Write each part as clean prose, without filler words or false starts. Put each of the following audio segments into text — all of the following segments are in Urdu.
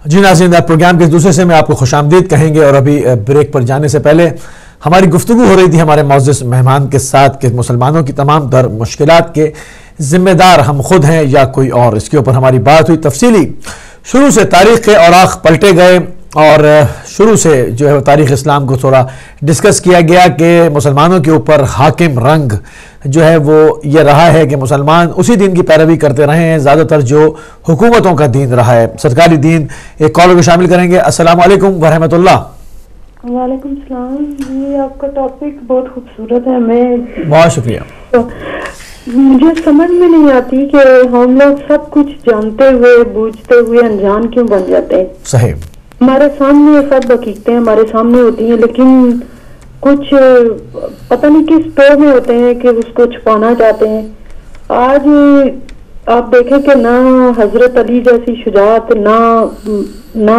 جی ناظرین، پروگرام کے دوسرے سے میں آپ کو خوش آمدید کہیں گے، اور ابھی بریک پر جانے سے پہلے ہماری گفتگو ہو رہی تھی ہمارے معزز مہمان کے ساتھ کہ مسلمانوں کی تمام تر مشکلات کے ذمہ دار ہم خود ہیں یا کوئی اور. اس کے اوپر ہماری بات ہوئی تفصیلی. شروع سے تاریخ کے اوراق پلٹے گئے اور شروع سے جو ہے تاریخ اسلام کو تھوڑا ڈسکس کیا گیا کہ مسلمانوں کے اوپر حاکم رنگ جو ہے وہ یہ رہا ہے کہ مسلمان اسی دین کی پیروی کرتے رہے ہیں، زیادہ تر جو حکومتوں کا دین رہا ہے، سرکاری دین. ایک کالر کو شامل کریں گے. السلام علیکم ورحمۃ اللہ. وعلیکم السلام. جی آپ کا ٹاپک بہت خوبصورت ہے. میں بہت شکریہ. مجھے سمجھ میں نہیں آتی کہ ہم لوگ سب کچھ جانتے ہوئے بوجھتے ہوئے انجان کیوں بن جاتے ہیں. صحیح. ہمارے سامنے سب حقیقتیں ہمارے سامنے ہوتی ہیں، لیکن کچھ پتہ نہیں کس ٹو میں ہوتے ہیں کہ اس کو چھپانا چاہتے ہیں. آج آپ دیکھیں کہ نہ حضرت علی جیسی شجاعت، نہ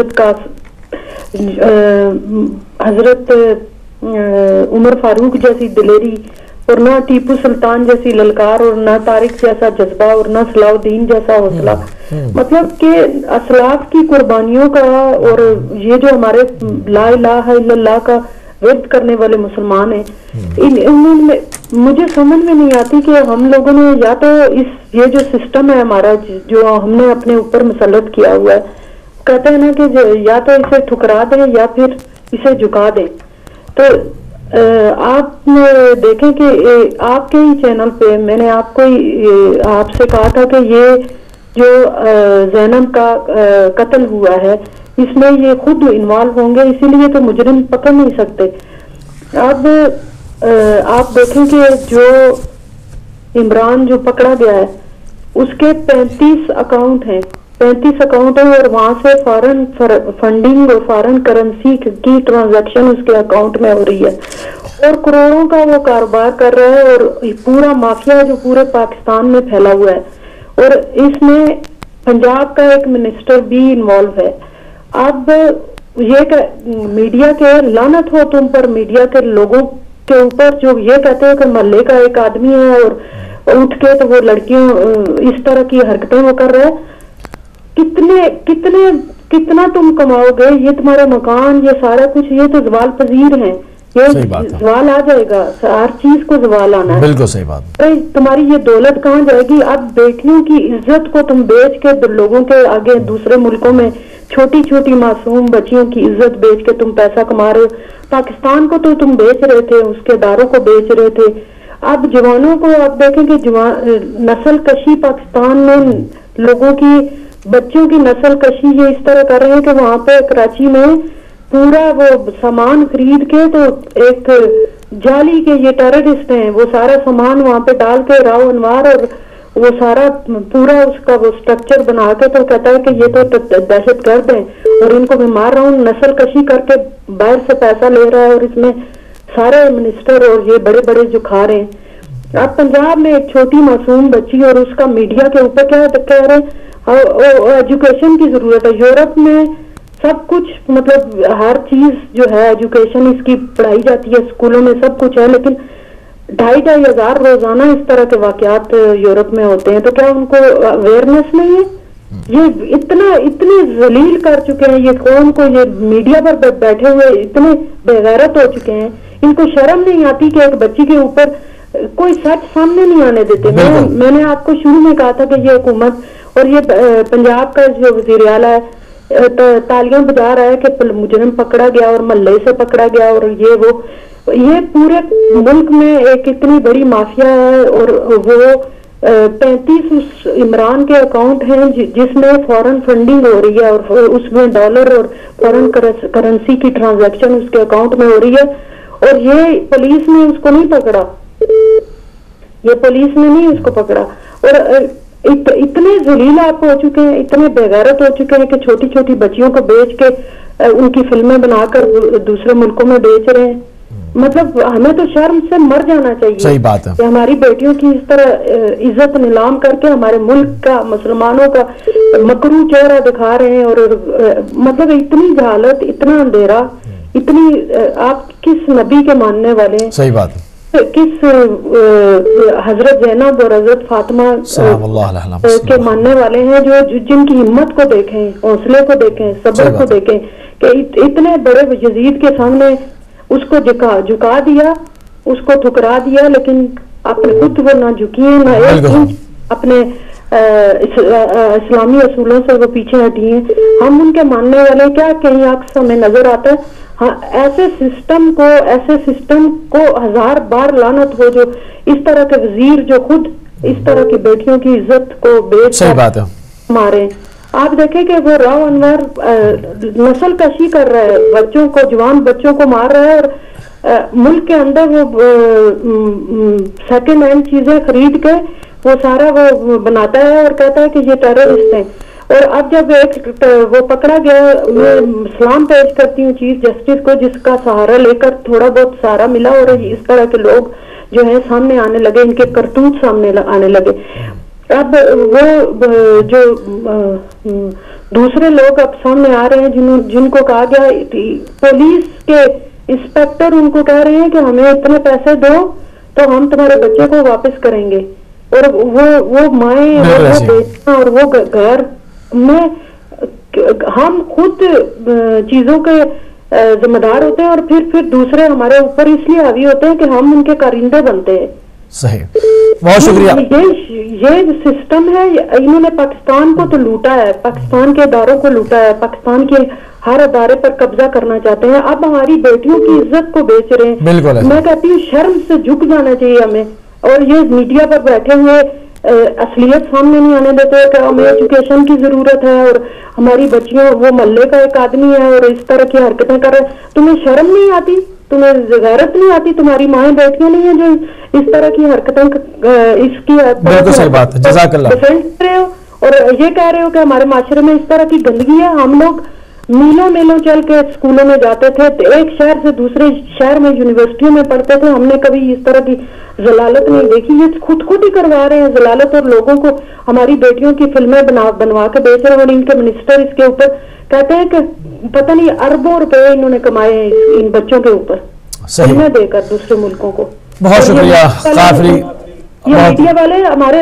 حضرت عمر فاروق جیسی دلیری، اور نہ ٹیپو سلطان جیسی للکار، اور نہ طارق جیسا جذبہ، اور نہ صلاح الدین جیسا حوصلہ. مطلب کہ اسلاف کی قربانیوں کا، اور یہ جو ہمارے لا الہ الا اللہ کا ورد کرنے والے مسلمان ہیں، مجھے سمجھ میں نہیں آتی کہ ہم لوگوں نے یا تو یہ جو سسٹم ہے ہمارا جو ہم نے اپنے اوپر مسلط کیا ہوا ہے، کہتے ہیں نا کہ یا تو اسے ٹھکرا دیں یا پھر اسے جھکا دیں. تو آپ دیکھیں کہ آپ کے ہی چینل پہ میں نے آپ سے کہا تھا کہ یہ جو زینب کا قتل ہوا ہے اس میں یہ خود انوالو ہوں گے، اسی لیے تو مجرم پکڑ نہیں سکتے. اب آپ دیکھیں کہ جو عمران جو پکڑا گیا ہے اس کے 35 اکاؤنٹ ہیں، اور وہاں سے فارن فنڈنگ اور فارن کرنسی کی ٹرانزیکشن اس کے اکاؤنٹ میں ہو رہی ہے، اور کروڑوں کا وہ کاروبار کر رہا ہے، اور پورا مافیا جو پورے پاکستان میں پھیلا ہوا ہے، اور اس میں پنجاب کا ایک منسٹر بھی انوالو ہے. اب یہ کہ میڈیا کے لعنت ہو تم پر، میڈیا کے لوگوں کے اوپر جو یہ کہتے ہیں کہ محلے کا ایک آدمی ہے اور اٹھ کے تو وہ لڑکیوں اس طرح کی حرکتیں وہ کر رہے ہیں. کتنا تم کماؤ گے؟ یہ تمہارا مکان، یہ سارا کچھ، یہ تو زوال پذیر ہیں، یہ زوال آ جائے گا، ہر چیز کو زوال آنا ہے. بالکل صحیح بات. تمہاری یہ دولت کہاں جائے گی؟ اب بیٹیوں کی عزت کو تم بیچ کے لوگوں کے آگے دوسرے ملکوں میں چھوٹی چھوٹی معصوم بچیوں کی عزت بیچ کے تم پیسہ کما رہے ہو. پاکستان کو تو تم بیچ رہے تھے، اس کے اداروں کو بیچ رہے تھے. اب جوانوں کو آپ دیکھیں کہ نسل کشی پاکستان میں لوگوں کی، بچوں کی نسل کشی یہ اس طرح کر رہے ہیں کہ وہاں پہ کراچی میں پورا وہ سامان خرید کے تو ایک جعلی کے یہ ٹیررسٹ ہیں، وہ سارا سامان وہاں پہ ڈال کے راؤ انوار اور وہ سارا پورا اس کا وہ سٹرکچر بنا کے تو کہتا ہے کہ یہ تو دہشت گرد ہیں اور ان کو میں مار رہا ہوں. نسل کشی کر کے باہر سے پیسہ لے رہا ہے اور اس میں سارے منسٹر اور یہ بڑے بڑے جو کھا رہے ہیں. اب پنجاب میں ایک چھوٹی معصوم بچی اور اس کا میڈیا کے اوپر کیا کہہ رہے ہیں ایجوکیشن کی ضرورت ہے. یورپ میں سب کچھ مطلب ہر چیز جو ہے ایجوکیشن اس کی پڑھائی جاتی ہے، اسکولوں میں سب کچھ ہے، لیکن 2,500 ہزار روزانہ اس طرح کے واقعات یورپ میں ہوتے ہیں. تو کیا ان کو اویئرنیس نہیں ہے؟ یہ اتنے ذلیل کر چکے ہیں یہ قوم کو، یہ میڈیا پر بیٹھے ہوئے اتنے بے غیرت ہو چکے ہیں، ان کو شرم نہیں آتی کہ ایک بچی کے اوپر کوئی سچ سامنے نہیں آنے دیتے. میں نے آپ کو شروع میں کہا تھا کہ یہ حکومت اور یہ پنجاب کا جو وزیر اعلیٰ ہے تالیاں بجا رہا ہے کہ مجرم پکڑا گیا اور محلے سے پکڑا گیا، اور یہ پورے ملک میں ایک اتنی بڑی مافیا ہے، اور وہ 35 عمران کے اکاؤنٹ ہیں جس میں فورن فنڈنگ ہو رہی ہے، اور اس میں ڈالر اور فورن کرنسی کی ٹرانزیکشن اس کے اکاؤنٹ میں ہو رہی ہے. اور یہ پولیس نے اس کو نہیں پکڑا، اس کو پکڑا. اور اتنے ذلیل آپ ہو چکے ہیں، اتنے بے غیرت ہو چکے ہیں کہ چھوٹی چھوٹی بچیوں کو بیچ کے ان کی فلمیں بنا کر دوسرے ملکوں میں بیچ رہے ہیں. مطلب ہمیں تو شرم سے مر جانا چاہیے. صحیح بات ہے کہ ہماری بیٹیوں کی اس طرح عزت نیلام کر کے ہمارے ملک کا، مسلمانوں کا مکرو چہرہ دکھا رہے ہیں. اور مطلب اتنی جہالت، اتنا اندھیرا، اتنی آپ کس نبی کے ماننے والے ہیں؟ صحیح بات ہے. کس حضرت زینب اور حضرت فاطمہ کے ماننے والے ہیں جو جن کی ہمت کو دیکھیں، حوصلے کو دیکھیں، صبر کو دیکھیں، کہ اتنے بڑے یزید کے سامنے اس کو جھکا دیا، اس کو ٹھکرا دیا، لیکن اپنے خود وہ نہ جھکی نہ ایک انچ اپنے اسلامی اصولوں سے وہ پیچھے ہٹی ہیں. ہم ان کے ماننے والے کیا کہیں عکس ہمیں نظر آتا ہے. ہاں ایسے سسٹم کو ہزار بار لعنت ہو جو اس طرح کے وزیر جو خود اس طرح کی بیٹیوں کی عزت کو بیچ مارے. آپ دیکھیں کہ وہ راؤ انور نسل کشی کر رہا ہے، بچوں کو، جوان بچوں کو مار رہا ہے، اور ملک کے اندر وہ سیکنڈ ہینڈ چیزیں خرید کے وہ سارا وہ بناتا ہے اور کہتا ہے کہ یہ ٹیررسٹ ہیں. اور اب جب وہ پکڑا گیا، میں سلام پیش کرتی ہوں چیف جسٹس کو جس کا سہارا لے کر تھوڑا بہت سہارا ملا اور اس طرح کے لوگ جو ہیں سامنے آنے لگے، ان کے کرتوت سامنے آنے لگے. اب وہ جو دوسرے لوگ اب سامنے آ رہے ہیں جن کو کہا گیا، پولیس کے انسپیکٹر ان کو کہہ رہے ہیں کہ ہمیں اتنے پیسے دو تو ہم تمہارے بچے کو واپس کریں گے. اور وہ مائیں اور وہ بیٹیاں اور وہ گھر میں ہم خود چیزوں کے ذمہ دار ہوتے ہیں، اور پھر دوسرے ہمارے اوپر اس لیے حاوی ہوتے ہیں کہ ہم ان کے کارندے بنتے ہیں. صحیح، بہت شکریہ. یہ سسٹم ہے. انہوں نے پاکستان کو تو لوٹا ہے، پاکستان کے اداروں کو لوٹا ہے، پاکستان کے ہر ادارے پر قبضہ کرنا چاہتے ہیں. اب ہماری بیٹیوں کی عزت کو بیچ رہے ہیں. میں کہتی ہوں شرم سے جھک جانا چاہیے ہمیں. اور یہ میڈیا پر بیٹھے ہوئے اصلیت سامنے نہیں آنے دیتے کہ ہمیں ایجوکیشن کی ضرورت ہے اور ہماری بچیوں، وہ محلے کا ایک آدمی ہے اور اس طرح کی حرکتیں کر رہے ہیں. تمہیں شرم نہیں آتی؟ تمہیں غیرت نہیں آتی؟ تمہاری مائیں بیٹیاں نہیں ہیں جو اس طرح کی حرکتیں اس کی ڈیفینڈ کر رہے ہو اور یہ کہہ رہے ہو کہ ہمارے معاشرے میں اس طرح کی گندگی ہے؟ ہم لوگ میلوں چل کے اسکولوں میں جاتے تھے، ایک شہر سے دوسرے شہر میں یونیورسٹیوں میں پڑھتے تھے، ہم نے کبھی اس طرح کی ضلالت نہیں دیکھی. یہ خود ہی کروا رہے ہیں ضلالت، اور لوگوں کو ہماری بیٹیوں کی فلمیں بنوا کے بیچ رہے ہیں. اور ان کے منسٹر اس کے اوپر کہتے ہیں کہ پتہ نہیں اربوں روپے انہوں نے کمائے ہیں ان بچوں کے اوپر فلمیں دے کر دوسرے ملکوں کو. بہت شکریہ. یہ میڈیا والے ہمارے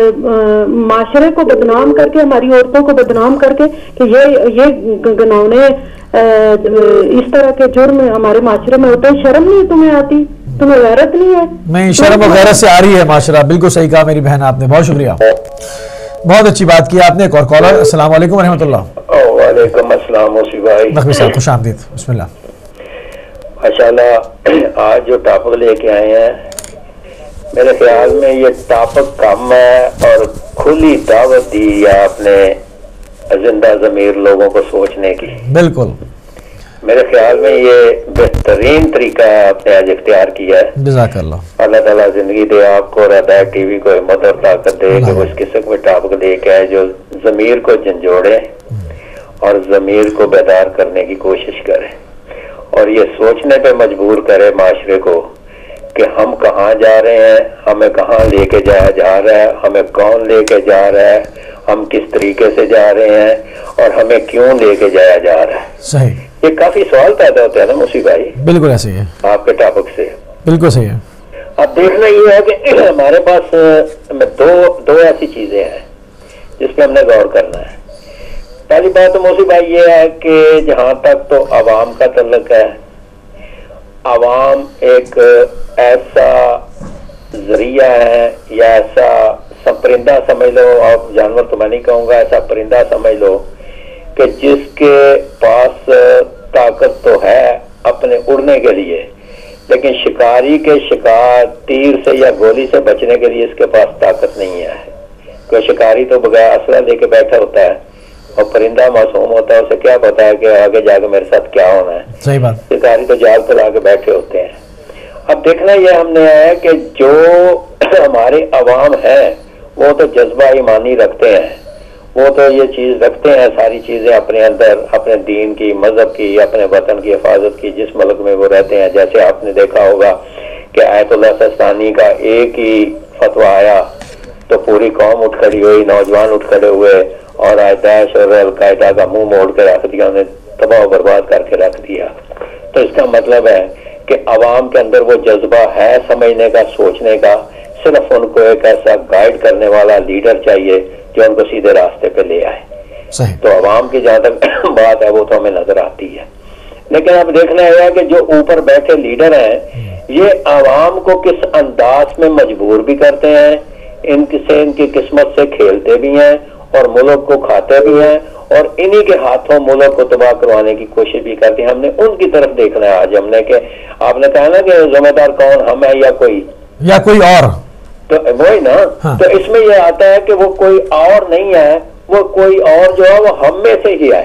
معاشرے کو بدنام کر کے، ہماری عورتوں کو بدنام کر کے کہ یہ گناونے اس طرح کے جرم ہمارے معاشرے میں ہوتے ہیں. شرم نہیں تمہیں آتی؟ تمہیں غیرت نہیں ہے؟ نہیں، شرم و غیرت سے آ رہی ہے معاشرہ. بالکل صحیح کہا میری بہن آپ نے. بہت شکریہ، بہت اچھی بات کی آپ نے. ایک اور کالر. السلام علیکم و رحمۃ اللہ. وعلیکم السلام موسی بھائی. نقوی صاحب خوش آمدید. بسم اللہ. ماشاءاللہ آج جو ٹاپک لے کے آئے ہیں میرے خیال میں یہ ٹاپک کم ہے اور کھلی دعوت دی یا اپنے زندہ ضمیر لوگوں کو سوچنے کی. بالکل میرے خیال میں یہ بہترین طریقہ ہے آپ نے آج اختیار کیا ہے. جزاک اللہ. اللہ تعالیٰ زندگی دے آپ کو اور ہدایت ٹی وی کو ہمت اور طاقت دے کہ وہ اس قسم میں ٹاپک دے کے آئے جو ضمیر کو جھنجھوڑے اور ضمیر کو بیدار کرنے کی کوشش کرے اور یہ سوچنے پہ مجبور کرے معاشرے کو کہ ہم کہاں جا رہے ہیں، ہمیں کہاں لے کے جایا جا رہا ہے، ہمیں کون لے کے جا رہا ہے، ہم کس طریقے سے جا رہے ہیں اور ہمیں کیوں لے کے جایا جا رہا ہے. صحیح. یہ کافی سوال پیدا ہوتا ہے نا موسی بھائی. بالکل ایسے ہی ہے آپ کے ٹاپک سے. بالکل صحیح ہے. اب دیکھنا یہ ہے کہ ہمارے پاس دو ایسی چیزیں ہیں جس پہ ہم نے غور کرنا ہے. پہلی بات تو موسی بھائی یہ ہے کہ جہاں تک تو عوام کا تعلق ہے، عوام ایک ایسا ذریعہ ہے یا ایسا پرندہ سمجھ لو، آپ جانور تو میں نہیں کہوں گا، ایسا پرندہ سمجھ لو کہ جس کے پاس طاقت تو ہے اپنے اڑنے کے لیے، لیکن شکاری کے شکار تیر سے یا گولی سے بچنے کے لیے اس کے پاس طاقت نہیں ہے. کوئی شکاری تو بغیر اسلحہ لے کے بیٹھا ہوتا ہے اور پرندہ معصوم ہوتا ہے، اسے کیا پتا ہے کہ آگے جا کے میرے ساتھ کیا ہونا ہے. صحیح بات. شکاری تو جال پہ لا کے بیٹھے ہوتے ہیں. اب دیکھنا یہ ہم نے ہے کہ جو ہمارے عوام ہیں وہ تو جذبہ ایمانی رکھتے ہیں، وہ تو یہ چیز رکھتے ہیں ساری چیزیں اپنے اندر، اپنے دین کی، مذہب کی، اپنے وطن کی حفاظت کی جس ملک میں وہ رہتے ہیں. جیسے آپ نے دیکھا ہوگا کہ آیت اللہ سستانی کا ایک ہی فتویٰ آیا تو پوری قوم اٹھ کھڑی ہوئی، نوجوان اٹھ کھڑے ہوئے اور داعش اور القاعدہ کا منہ موڑ کے رکھ دیا، انہیں تباہ و برباد کر کے رکھ دیا. تو اس کا مطلب ہے کہ عوام کے اندر وہ جذبہ ہے سمجھنے کا, سوچنے کا. صرف ان کو ایک ایسا گائیڈ کرنے والا لیڈر چاہیے جو ان کو سیدھے راستے پہ لے آئے. تو عوام کی جہاں تک بات ہے وہ تو ہمیں نظر آتی ہے, لیکن اب دیکھنا ہے کہ جو اوپر بیٹھے لیڈر ہیں یہ عوام کو کس انداز میں مجبور بھی کرتے ہیں, ان کی قسمت سے کھیلتے بھی ہیں اور ملک کو کھاتے بھی ہیں, اور انہی کے ہاتھوں ملک کو تباہ کروانے کی کوشش بھی کرتے ہیں. ہم نے ان کی طرف دیکھنا ہے آج. ہم نے کہ آپ نے کہا نا کہ ذمہ دار کون, ہم ہیں یا کوئی اور, تو وہی نا. تو اس میں یہ آتا ہے کہ وہ کوئی اور نہیں ہے, وہ کوئی اور جو ہے وہ ہم میں سے ہی ہے,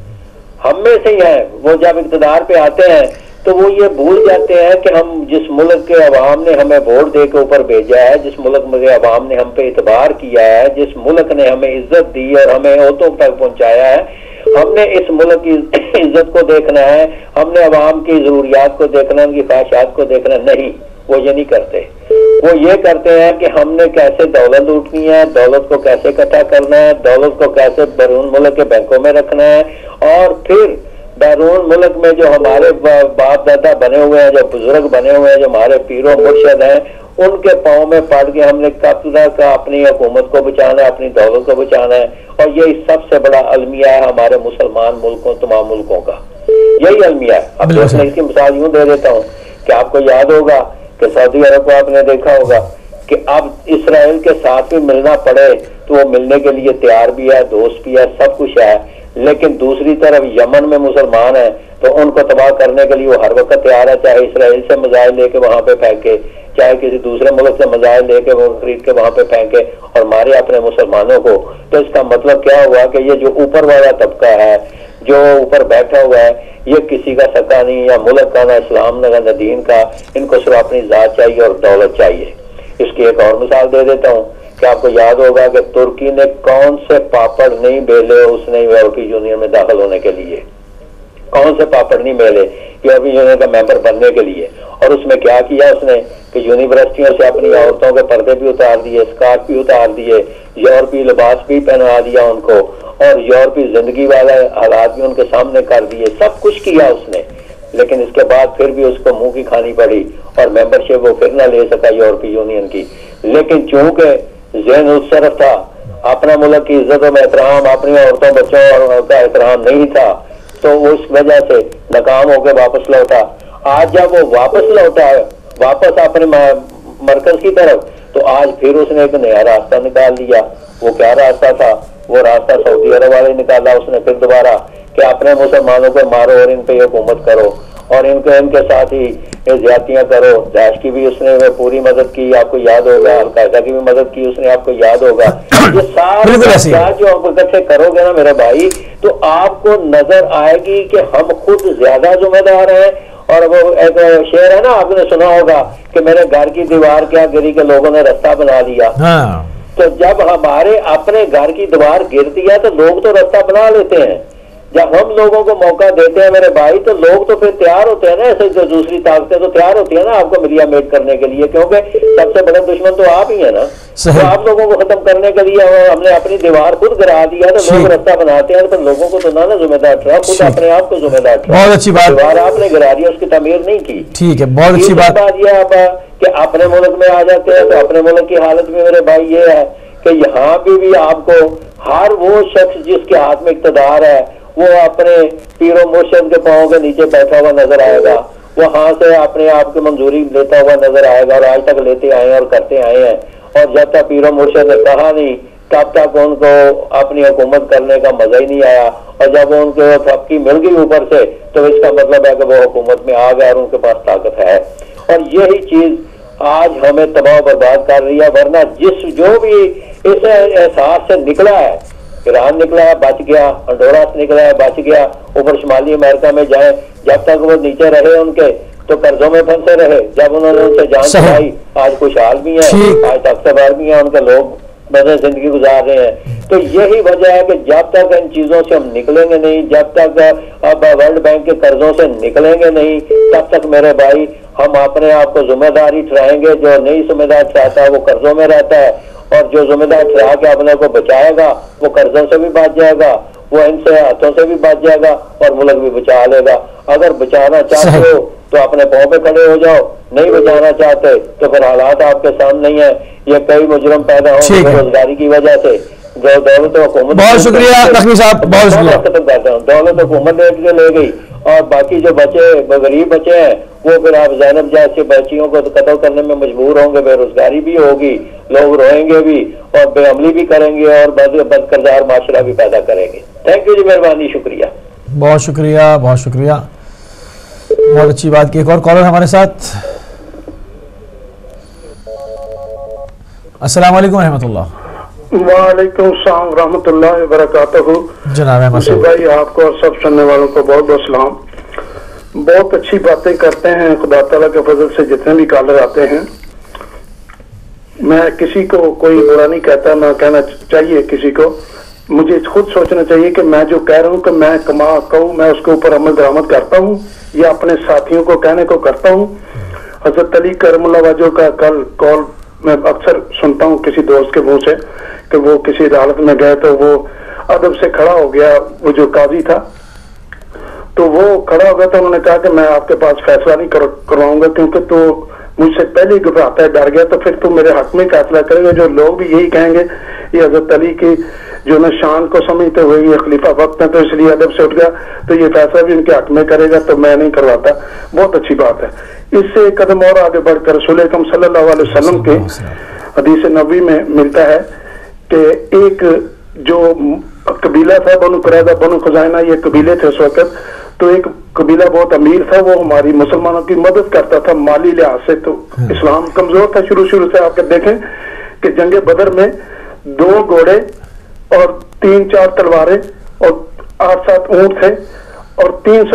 ہم میں سے ہی ہے. وہ جب اقتدار پہ آتے ہیں تو وہ یہ بھول جاتے ہیں کہ ہم جس ملک کے عوام نے ہمیں ووٹ دے کے اوپر بھیجا ہے, جس ملک میں عوام نے ہم پہ اعتبار کیا ہے, جس ملک نے ہمیں عزت دی اور ہمیں عہدوں تک پہنچایا ہے, ہم نے اس ملک کی عزت کو دیکھنا ہے, ہم نے عوام کی ضروریات کو دیکھنا, ان کی خواہشات کو دیکھنا. نہیں, وہ یہ نہیں کرتے. وہ یہ کرتے ہیں کہ ہم نے کیسے دولت لوٹنی ہے, دولت کو کیسے اکٹھا کرنا ہے, دولت کو کیسے بیرون ملک کے بینکوں میں رکھنا ہے, اور پھر بیرون ملک میں جو ہمارے باپ دادا بنے ہوئے ہیں, جو بزرگ بنے ہوئے ہیں, جو ہمارے پیر و مرشد ہیں, ان کے پاؤں میں پڑ کے ہم نے کب تک اپنی حکومت کو بچانا ہے, اپنی دولت کو بچانا ہے. اور یہی سب سے بڑا المیہ ہے ہمارے مسلمان ملکوں, تمام ملکوں کا یہی المیہ ہے. اب میں اس کی مثال یوں دے دیتا ہوں کہ آپ کو یاد ہوگا کہ سعودی عرب کو آپ نے دیکھا ہوگا کہ اب اسرائیل کے ساتھ بھی ملنا پڑے تو وہ ملنے کے لیے تیار بھی ہے, دوست بھی ہے, سب کچھ ہے. لیکن دوسری طرف یمن میں مسلمان ہیں تو ان کو تباہ کرنے کے لیے وہ ہر وقت تیار ہے, چاہے اسرائیل سے میزائل لے کے وہاں پہ پھینکے, چاہے کسی دوسرے ملک سے میزائل لے کے وہ خرید کے وہاں پہ پھینکے اور مارے اپنے مسلمانوں کو. تو اس کا مطلب کیا ہوا کہ یہ جو اوپر والا طبقہ ہے, جو اوپر بیٹھا ہوا ہے, یہ کسی کا سکا نہیں, یا ملک کا, نہ اسلام نہ دین کا. ان کو صرف اپنی ذات چاہیے اور دولت چاہیے. اس کی ایک اور مثال دے دیتا ہوں کہ آپ کو یاد ہوگا کہ ترکی نے کون سے پاپڑ نہیں بیلے اس نے یورپی یونین میں داخل ہونے کے لیے, کون سے پاپڑ نہیں بیلے یورپی یونین کا ممبر بننے کے لیے. اور اس میں کیا کیا اس نے کہ یونیورسٹیوں سے اپنی عورتوں کے پردے بھی اتار دیے, اسکارف بھی اتار دیے, یورپی لباس بھی پہنا دیا ان کو, اور یورپی زندگی والے حالات بھی ان کے سامنے کر دیے. سب کچھ کیا اس نے, لیکن اس کے بعد پھر بھی اس کو منہ کی کھانی پڑی اور ممبرشپ وہ پھر نہ لے سکا یورپی یونین کی. لیکن چونکہ ذہن اس طرف تھا, اپنا ملک کی عزت و احترام, اپنی عورتوں بچوں کا احترام نہیں تھا, تو اس وجہ سے ناکام ہو کے واپس لوٹا. آج جب وہ واپس لوٹا ہے, واپس اپنے مرکز کی طرف, تو آج پھر اس نے ایک نیا راستہ نکال لیا. وہ کیا راستہ تھا؟ وہ راستہ سعودی عرب والے نکالا اس نے پھر دوبارہ کہ اپنے مسلمانوں کو مارو اور ان پہ حکومت کرو, اور ان کے ساتھ ہی زیادتیاں کرو. داعش کی بھی اس نے پوری مدد کی, آپ کو یاد ہوگا, القاعدہ کی بھی مدد کی اس نے, آپ کو یاد ہوگا. یہ سارے جو آپ اکٹھے کرو گے نا میرے بھائی, تو آپ کو نظر آئے گی کہ ہم خود زیادہ ذمہ دار ہیں. اور وہ ایک شعر ہے نا, آپ نے سنا ہوگا کہ میرے گھر کی دیوار کیا گری کے لوگوں نے رستہ بنا لیا. تو جب ہمارے اپنے گھر کی دیوار گرتی ہے تو لوگ تو رستہ بنا لیتے ہیں. جب ہم لوگوں کو موقع دیتے ہیں میرے بھائی, تو لوگ تو پھر تیار ہوتے ہیں نا, ایسے جو دوسری طاقتیں تو تیار ہوتی ہیں نا آپ کو ملیا میٹ کرنے کے لیے, کیونکہ سب سے بڑا دشمن تو آپ ہی ہیں نا. تو آپ لوگوں کو ختم کرنے کے لیے ہم نے اپنی دیوار خود گرا دیا, تو لوگ رستہ بناتے ہیں, تو لوگوں کو تو نہ ذمہ دار ٹھہرا, خود اپنے آپ کو ذمہ دار ٹھہرا. بہت اچھی بات, دیوار آپ نے گرا دیا, اس کی تعمیر نہیں کی. ٹھیک ہے, بہت اچھی بات. یہ اب کہ اپنے ملک میں آ جاتے ہیں تو اپنے ملک کی حالت میں میرے بھائی یہ ہے کہ یہاں پہ بھی آپ کو ہر وہ شخص جس کے ہاتھ میں اقتدار ہے وہ اپنے پیر و مرشد کے پاؤں کے نیچے بیٹھا ہوا نظر آئے گا, وہ ہاں سے اپنے آپ کی منظوری لیتا ہوا نظر آئے گا, اور آج تک لیتے آئے ہیں اور کرتے آئے ہیں. اور جب تک پیر و مرشد نے کہا نہیں تب تک ان کو اپنی حکومت کرنے کا مزہ ہی نہیں آیا, اور جب ان کو تھپکی مل گئی اوپر سے تو اس کا مطلب ہے کہ وہ حکومت میں آ گئے اور ان کے پاس طاقت ہے. اور یہی چیز آج ہمیں تباہ و برباد کر رہی ہے. ورنہ جو بھی اس احساس سے نکلا ہے, ایران نکلا ہے بچ گیا, انڈورا سے نکلا ہے بچ گیا, اوپر شمالی امریکہ میں جائیں, جب تک وہ نیچے رہے ان کے تو قرضوں میں پھنسے رہے. جب انہوں نے ان سے جان چھڑائی آج خوشحال بھی ہیں, آج تختبار بھی ہیں, ان کے لوگ مزے زندگی گزار رہے ہیں. تو یہی وجہ ہے کہ جب تک ان چیزوں سے ہم نکلیں گے نہیں, جب تک اب ورلڈ بینک کے قرضوں سے نکلیں گے نہیں, تب تک میرے بھائی ہم اپنے آپ کو ذمہ داری ٹھہرائیں گے. جو نہیں ذمہ دار ٹھہراتا ہے وہ قرضوں میں رہتا ہے, اور جو ذمہ دار ٹھہرا کے اپنے کو بچائے گا وہ قرضوں سے بھی بچ جائے گا, وہ ان سے ہاتھوں سے بھی بچ جائے گا اور ملک بھی بچا لے گا. اگر بچانا چاہتے ہو تو اپنے پاؤں پہ کھڑے ہو جاؤ, نہیں بچانا چاہتے تو پھر حالات آپ کے سامنے ہی ہیں. یہ کئی مجرم پیدا ہوں گے بے روزگاری کی وجہ سے, جو دولت حکومت. بہت شکریہ نقوی صاحب, بہت شکریہ. ختم کرتا ہوں. دولت حکومت لے گئی اور باقی جو بچے غریب بچے ہیں وہ پھر آپ زینب جیسے بچیوں کو قتل کرنے میں مجبور ہوں گے, بے روزگاری بھی ہوگی, لوگ روئیں گے بھی اور بے عملی بھی کریں گے اور بد کردار معاشرہ بھی پیدا کریں گے. تھینک یو جی, مہربانی, شکریہ. بہت شکریہ, بہت شکریہ, بہت اچھی بات کی. ایک اور کالر ہمارے ساتھ. السلام علیکم رحمۃ اللہ. وعلیکم السلام ورحمۃ اللہ وبرکاتہ. جناب احمد بھائی, آپ کو اور سب سننے والوں کو بہت بہت سلام. بہت اچھی باتیں کرتے ہیں, خدا تعالیٰ کے فضل سے جتنے بھی کالر آتے ہیں. میں کسی کو کوئی برا نہیں کہتا, نہ کہنا چاہیے کسی کو. مجھے خود سوچنا چاہیے کہ میں جو کہہ رہا ہوں کہ میں کہوں, میں اس کے اوپر عمل درآمد کرتا ہوں یا اپنے ساتھیوں کو کہنے کو کرتا ہوں. حضرت علی کرم اللہ وجہ کا کل کال میں اکثر سنتا ہوں کسی دوست کے منہ سے کہ وہ کسی عدالت میں گئے تو وہ ادب سے کھڑا ہو گیا, وہ جو قاضی تھا تو وہ کھڑا ہو گیا تو انہوں نے کہا کہ میں آپ کے پاس فیصلہ نہیں کرواؤں گا کیونکہ تو مجھ سے پہلے ہی گھبراتا ہے, ڈر گیا, تو پھر تو میرے حق میں فیصلہ کرے گا. جو لوگ بھی یہی کہیں گے یہ حضرت علی کی جو نا شان کو سمجھتے ہوئے یہ خلیفہ وقت ہے تو اس لیے ادب سے اٹھ گیا, تو یہ فیصلہ بھی ان کے حق میں کرے گا, تو میں نہیں کرواتا. بہت اچھی بات ہے. اس سے ایک قدم اور آگے بڑھ کر رسول اکرم صلی اللہ علیہ وسلم کے حدیث نبوی میں ملتا ہے کہ ایک جو قبیلہ تھا بنو قریظہ بنو خزاعہ, یہ قبیلے تھے اس وقت, تو ایک قبیلہ بہت امیر تھا, وہ ہماری مسلمانوں کی مدد کرتا تھا مالی لحاظ سے. تو اسلام کمزور تھا شروع سے. آپ دیکھیں کہ جنگ بدر میں 2 گھوڑے اور 3-4 تلواریں اور 8-7 اونٹ تھے اور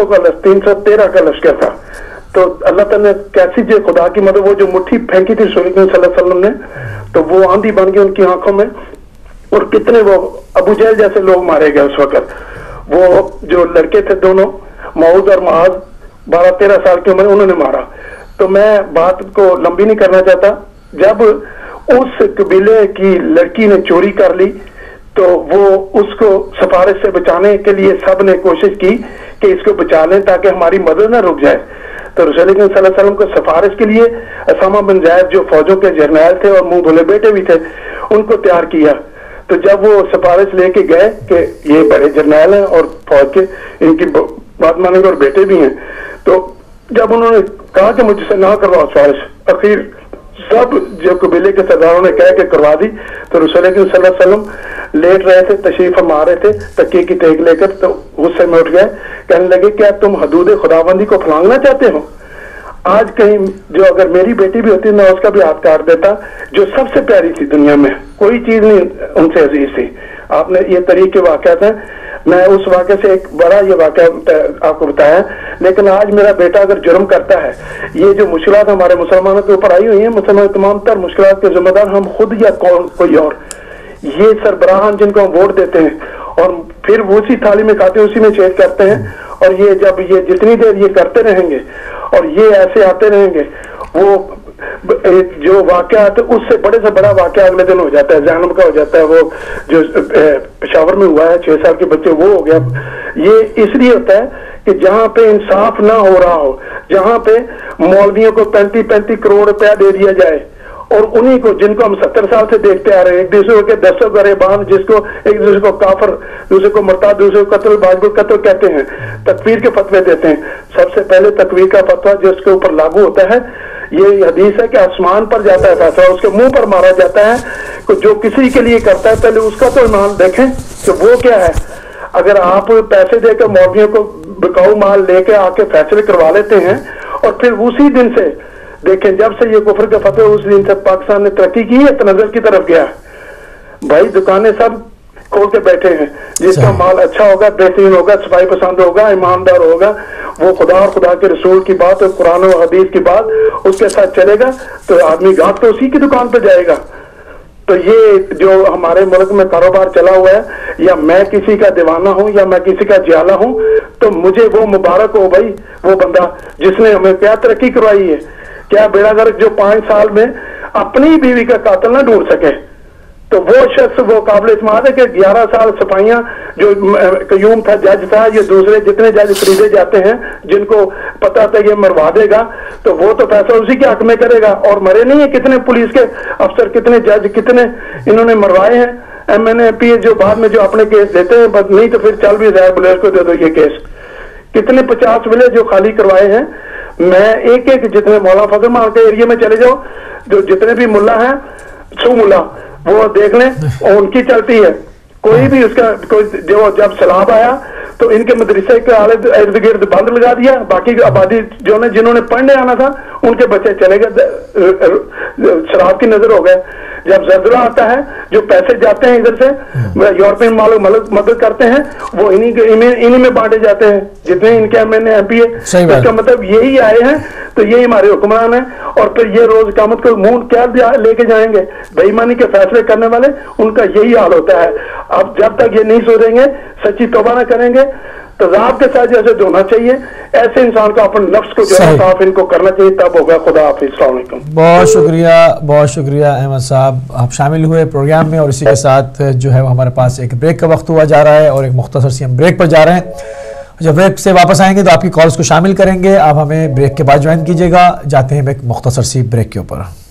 313 کا لشکر تھا. تو اللہ تعالیٰ نے کیسی جو خدا کی مدد, وہ جو مٹھی پھینکی تھی رسول صلی اللہ علیہ وسلم نے, تو وہ آندھی بن گئی ان کی آنکھوں میں, اور کتنے وہ ابو جہل جیسے لوگ مارے گئے اس وقت. وہ جو لڑکے تھے دونوں, معوذ اور معاذ, 12-13 سال کی عمر, انہوں نے مارا. تو میں بات کو لمبی نہیں کرنا چاہتا. جب اس قبیلے کی لڑکی نے چوری کر لی تو وہ اس کو سفارش سے بچانے کے لیے سب نے کوشش کی کہ اس کو بچا لیں تاکہ ہماری مدد نہ رک جائے. تو رسول اللہ صلی اللہ علیہ وسلم کو سفارش کے لیے اسامہ بن زید جو فوجوں کے جرنیل تھے اور منہ بھولے بیٹے بھی تھے, ان کو تیار کیا. تو جب وہ سفارش لے کے گئے کہ یہ بڑے جرنیل ہیں اور فوج کے, ان کی بات مانیں گے اور بیٹے بھی ہیں, تو جب انہوں نے کہا کہ مجھ سے نہ کرواؤ سفارش, اخیر سب جو قبیلے کے سرداروں نے کہا کہ کروا دی. تو رسول اللہ صلی اللہ علیہ وسلم لیٹ رہے تھے, تشریف فرما رہے تھے تکیے کی ٹیک لے کر, تو غصے میں اٹھ گئے, کہنے لگے کیا تم حدود خداوندی کو پھلانگنا چاہتے ہو؟ آج کہیں جو اگر میری بیٹی بھی ہوتی میں اس کا بھی ہاتھ کاٹ دیتا, جو سب سے پیاری تھی دنیا میں, کوئی چیز نہیں ان سے عزیز تھی. آپ نے یہ طریقے واقعات ہیں, میں اس واقعے سے ایک بڑا یہ واقعہ آپ کو بتایا. لیکن آج میرا بیٹا اگر جرم کرتا ہے, یہ جو مشکلات ہمارے مسلمانوں کے اوپر آئی ہوئی ہیں, مسلمان تمام تر مشکلات کے ذمہ دار ہم خود یا کوئی اور, یہ سربراہان جن کو ہم ووٹ دیتے ہیں اور پھر وہ اسی تھالی میں کھاتے ہیں, اسی میں چھید کرتے ہیں. اور یہ جب یہ جتنی دیر یہ کرتے رہیں گے اور یہ ایسے آتے رہیں گے, وہ جو واقعات اس سے بڑے سے بڑا واقعہ اگلے دن ہو جاتا ہے. زینب کا ہو جاتا ہے, وہ جو پشاور میں ہوا ہے 6 سال کے بچے, وہ ہو گیا. یہ اس لیے ہوتا ہے کہ جہاں پہ انصاف نہ ہو رہا ہو, جہاں پہ مولویوں کو 35 کروڑ روپیہ دے دیا جائے اور انہی کو جن کو ہم 70 سال سے دیکھتے آ رہے ہیں, ایک دوسرے کے دستوں گریبان, جس کو ایک دوسرے کو کافر, دوسرے کو مرتاد, دوسرے کو قتل واجب القتل کہتے ہیں, تکفیر کے فتوے دیتے ہیں. سب سے پہلے تکفیر کا فتویٰ جس کے اوپر لاگو ہوتا ہے, یہ حدیث ہے کہ آسمان پر جاتا ہے فیصلہ, اس کے منہ پر مارا جاتا ہے. کہ جو کسی کے لیے کرتا ہے پہلے اس کا تو ایمان دیکھیں کہ وہ کیا ہے. اگر آپ پیسے دے کر مولویوں کو بکاؤ مال لے کے آ کے فیصلے کروا لیتے ہیں اور پھر اسی دن سے دیکھیں, جب سے یہ کفر کا فتح, اس دن سے پاکستان نے ترقی کی ہے, تنزل کی طرف گیا. بھائی دکانیں سب کھول کے بیٹھے ہیں, جس کا مال اچھا ہوگا, بہترین ہوگا, صفائی پسند ہوگا, ایماندار ہوگا, وہ خدا اور خدا کے رسول کی بات اور قرآن و حدیث کی بات اس کے ساتھ چلے گا, تو آدمی گاہک تو اسی کی دکان پہ جائے گا. تو یہ جو ہمارے ملک میں کاروبار چلا ہوا ہے, یا میں کسی کا دیوانہ ہوں یا میں کسی کا جیالہ ہوں, تو مجھے وہ مبارک ہو بھائی وہ بندہ جس نے ہمیں کیا ترقی کروائی ہے. کیا بیڑا گرک جو 5 سال میں اپنی بیوی کا قاتل نہ ڈھونڈ سکے, तो वो शख्स वो काबिल इस्तेमाल है कि 11 साल सफाइयाँ जो कयूम था, जज था, ये दूसरे जितने जज खरीदे जाते हैं जिनको पता था ये मरवा देगा, तो वो तो पैसा उसी के हक में करेगा। और मरे नहीं है कितने पुलिस के अफसर, कितने जज, कितने इन्होंने मरवाए हैं। MNA जो बाद में जो अपने केस देते हैं, बस नहीं तो फिर चल भी जाए बुलेट को दे दो ये केस। कितने 50 विलेज जो खाली करवाए हैं। मैं एक एक जितने मौलाना फजल मान के एरिया में चले जाओ, जो जितने भी मुल्ला हैं, सू मुल्ला, वो देख लें और उनकी चलती है। कोई भी उसका कोई जो जब सैलाब आया तो इनके मदरसे के इर्द गिर्द बंद लगा दिया, बाकी आबादी जो ने जिन्होंने पढ़ने आना था उनके बच्चे चले गए, शराब की नजर हो गए। जब जल्जला आता है, जो पैसे जाते हैं इधर से यूरोपियन मदद करते हैं, वो इन्हीं में बांटे जाते हैं जितने इनके MNA MP है। इसका मतलब यही आए हैं, तो यही हमारे हुक्मरान है। और फिर ये रोज कामत को मुंह क्या लेके जाएंगे? बेईमानी के फैसले करने वाले, उनका यही हाल होता है। अब जब तक ये नहीं सुधरेंगे, सच्ची तौबा न करेंगे, तजाब के साथ जैसे धोना चाहिए, ऐसे इंसान को अपने नफ्स को जो है साफ इनको करना चाहिए, तब होगा। खुदा हाफिज़, अस्सलाम वालेकुम। बहुत शुक्रिया अहमद साहब, आप शामिल हुए प्रोग्राम में। और इसी के साथ जो है हमारे पास एक ब्रेक का वक्त हुआ जा रहा है और एक मुख्तसर सी हम ब्रेक पर जा रहे हैं। जब ब्रेक से वापस आएंगे तो आपकी कॉल्स को शामिल करेंगे। आप हमें ब्रेक के बाद ज्वाइन कीजिएगा। जाते हैं एक मुख्तसर सी ब्रेक के ऊपर।